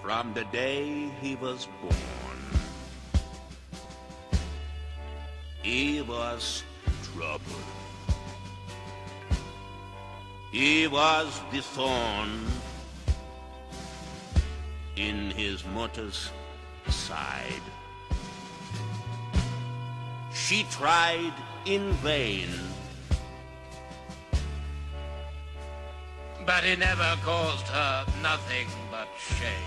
From the day he was born, he was trouble. He was the thorn in his mother's side. She tried in vain, but it never caused her nothing but shame.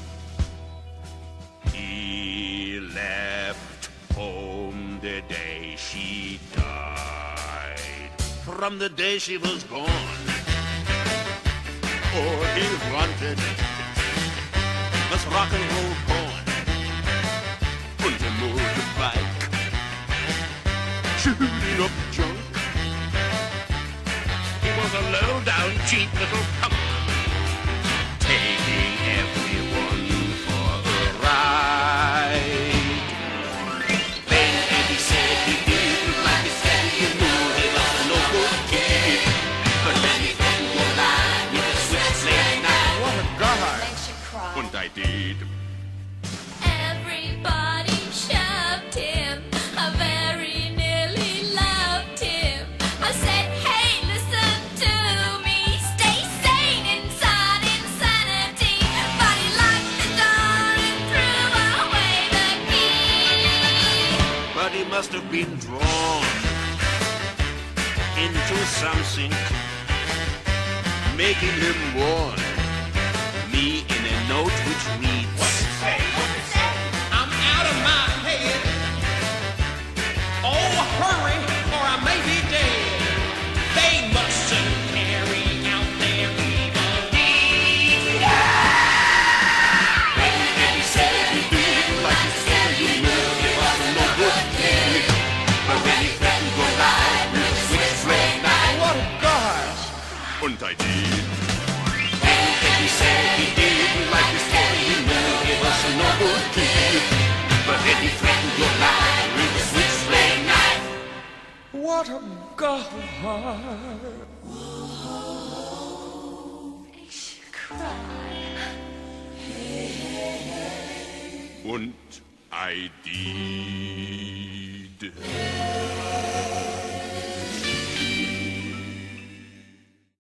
He left home the day she died. From the day she was born, all he wanted was rock and roll porn and a motorbike, shooting up junk. He was a low-down, cheap little punk, taking everyone for a ride. Then Eddie said he didn't like his dad, he knew he was a no-good kid. But then he couldn't go line with a switchblade knife. What a guy! Makes you cry. And I did. Everybody shoved him. I very nearly loved him. I said, hey, listen to me. Stay sane inside insanity. But he locked the door and threw away the key. But he must have been drawn into something, making him warn me in a note which reads, What's it say? I'm out of my head. Oh, hurry, or I may be dead. They mustn't carry out their evil deeds. When Eddie said he didn't like his dad, he knew he was a no good kid. But when he threatened to go live with a switchblade knife, What a guy! and I did. When Eddie said he didn't like his dad, he knew he was a no good kid. But then he threatened to go live with a switchblade knife. What a guy! Makes you cry. Und I did.